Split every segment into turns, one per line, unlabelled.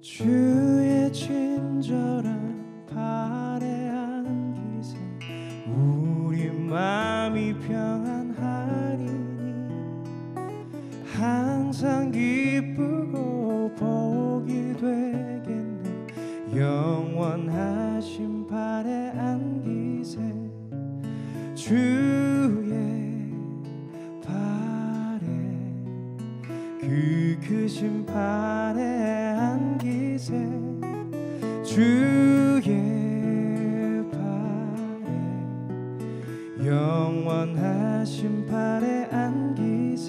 주의 친절한 발에 안기세 우리 마음이 평안하리니 항상 기쁘고 복이 되겠네 영원하신 발에 안기세 주의 발에 그 크신 발에 안기세 주의 발에 영원하신 발에 안기세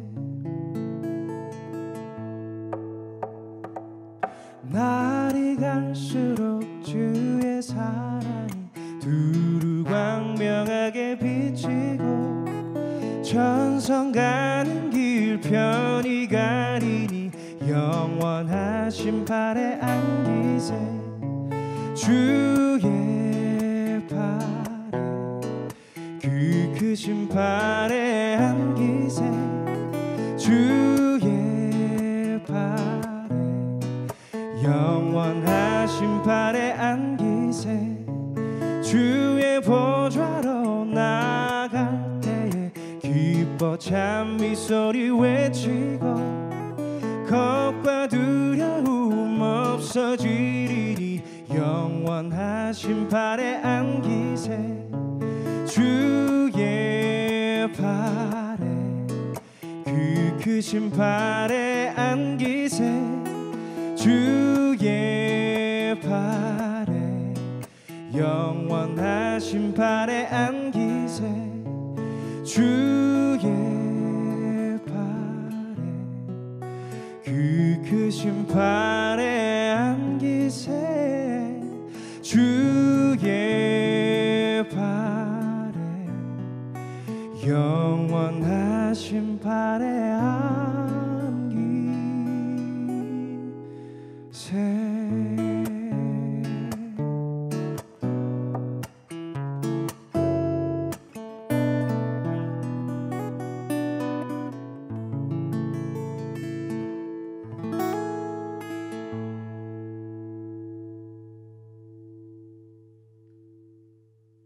날이 갈수록 주의 사랑이 두루 광명하게 비치고 전성 가는 길 편히 가리니 영원하신 발에 안기세 주의 발에 그 크신 발에 안기세 주의 발에 영원하신 발에 안기세 주의 보좌로 나갈 때에 기뻐 찬미 소리 외치고 겁과 두려움 없어지리니 영원하신 발에 안기세 주의 발에 그 크신 발에 안기세 주의 발에 영원하신 발에 안기세 주의 발에 그 크신 발에 안기세 주의 발에 영원하신 발에 안기세